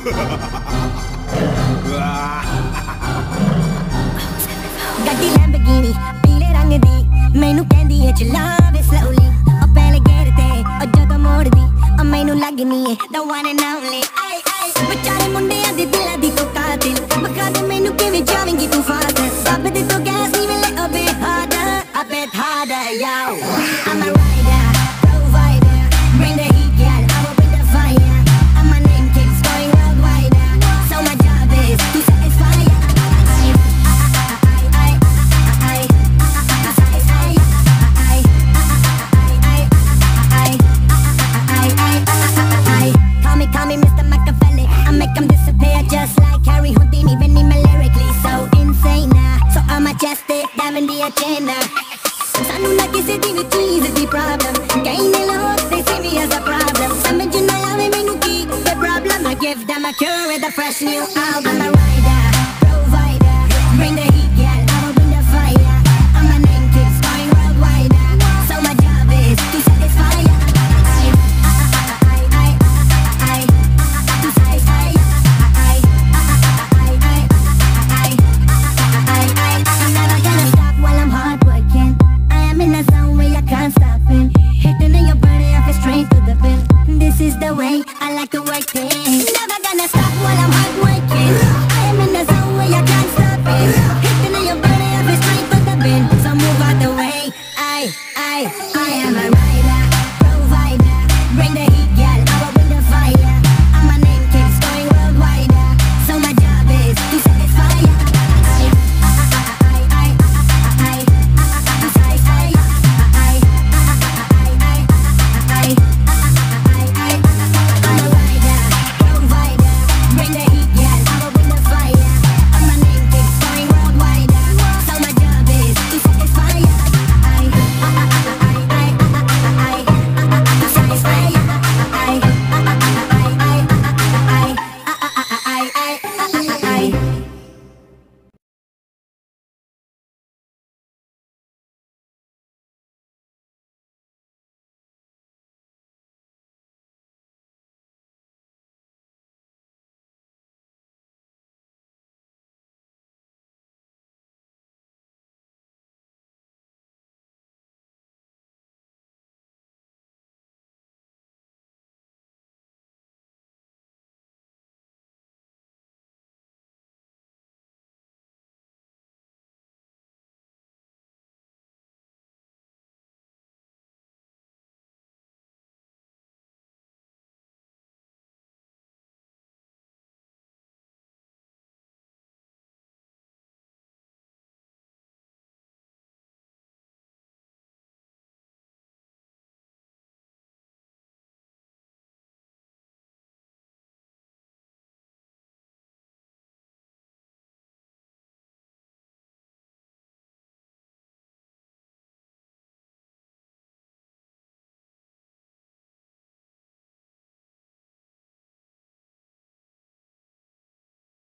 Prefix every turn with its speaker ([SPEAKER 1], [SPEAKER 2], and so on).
[SPEAKER 1] ਗੱਡੀ ਲੈਂਬਰਗਿਨੀ ਪੀਲੇ ਰੰਗ ਦੀ ਮੈਨੂੰ ਕਹਿੰਦੀ ਏ ਚਲਾਵੇ slowly ਉਹ ਪਹਿਲੇ ਗੇਰ ਤੇ ਉਹ ਜਦੋਂ ਮੋੜਦੀ ਉਹ ਮੈਨੂੰ ਲੱਗਨੀ ਏ the one and only ਆਏ ਆਏ ਵਿਚਾਰੇ ਮੁੰਡਿਆਂ ਦੇ ਦਿਲਾਂ ਦੀ ਤੂੰ ਕਾਤਿਲ ਬਖਾ ਦੇ ਮੈਨੂੰ ਕਿਵੇਂ ਜਾਵੇਂਗੀ ਤੂੰ ਫਾਸਟ ਸਭ ਦੇ ਤੋਂ ਗੈਸ ਨਹੀਂ ਮਿਲੇ a bit harder yo I'm a rider provider bring the heat girl I will bring the fire and my name keeps going worldwide so my job is to satisfy Call me Mr. Machiavelli I make them disappear just like Harry Houdini even me lyrically so insane so I'm majestic diamond the agenda ਸਾਨੂੰ ਨਾ ਕਿਸੇ ਦੀ ਵੀ ਚੀਜ਼ ਦੀ problem ਕਈ ਨੇ ਲੋਕ they see me as a problem ਸਮਝ ਨਾ ਆਵੇ ਮੈਨੂੰ ਕੀ the problem I give them a cure with a fresh new album I'm a rider provider bring the heat girl I will bring the fire and my name keeps going worldwide so my job is to satisfy This is the way I like to work things. Never